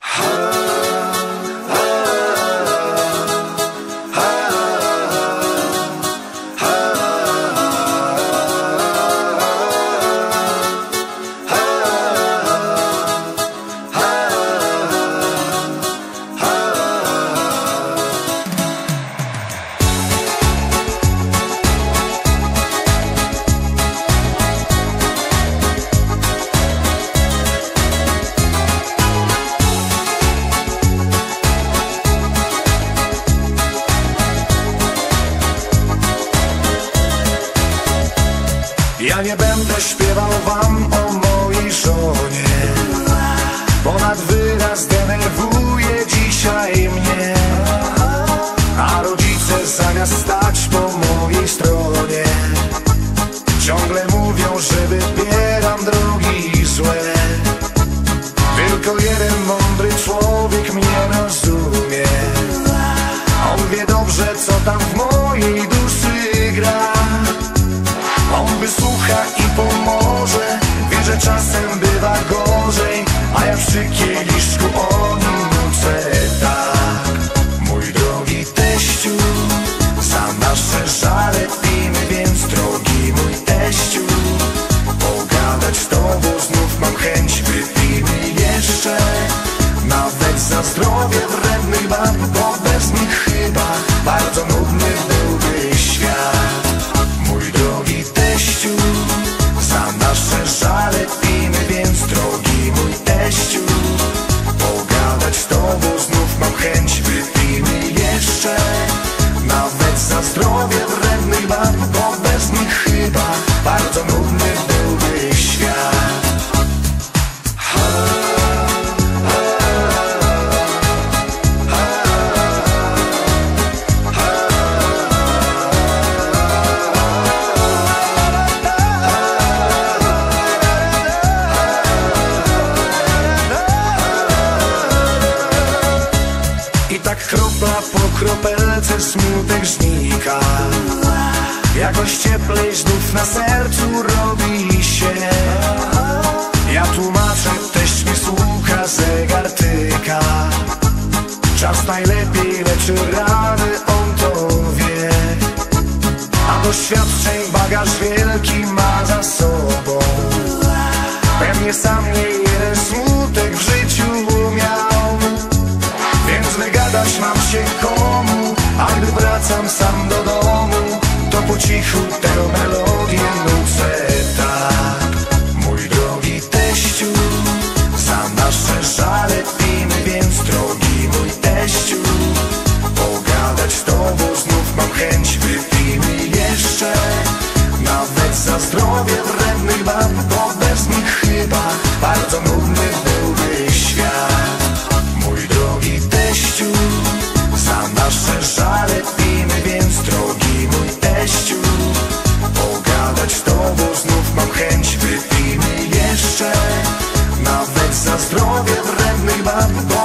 Ja nie będę śpiewał wam o mojej żonie, ponad wyraz denerwuje dzisiaj mnie. A rodzice zamiast stać po mojej stronie ciągle mówią, że wybieram drogi złe. Tylko jeden mądry człowiek mnie rozumie. On wie dobrze, co tam w mojej duszy gra. On wysłucha i pomoże. Wie, że czasem bywa gorzej, a ja przy kieliszku o nim nucę tak. Mój drogi teściu, za nasze żale pijmy, więc drogi mój teściu, pogadać z tobą znów mam chęć. Wypijmy jeszcze, nawet za zdrowie wrednych bab, bo bez nich chyba bardzo nudny byłby świat. Mój drogi teściu, za nasze żale pijmy, więc drogi mój teściu, pogadać z tobą znów mam chęć. Wypijmy jeszcze, nawet za zdrowie wrednych bab, bo bez nich chyba bardzo nudny byłby świat. Tak kropla po kropelce smutek znika, jakoś cieplej znów na sercu robi się. Ja tłumaczę, teść mi słucha, zegar tyka. Czas najlepiej leczy rany, on to wie. A doświadczeń bagaż wielki ma za sobą. Pewnie sam nie jeden smutek w życiu miał, więc wygadać mam się komu. A gdy wracam sam do domu, to po cichu tę melodię nucę tak. Mój drogi teściu, za nasze żale pijmy, więc drogi mój teściu, pogadać z tobą znów mam chęć. Wypijmy jeszcze, nawet za zdrowie wrednych bab, bo bez nich chyba bardzo nudny byłby świat. Mój drogi teściu, za nasze żale pijmy, więc drogi mój teściu, pogadać z tobą znów mam chęć. Wypijmy jeszcze, nawet za zdrowie wrednych bab, bo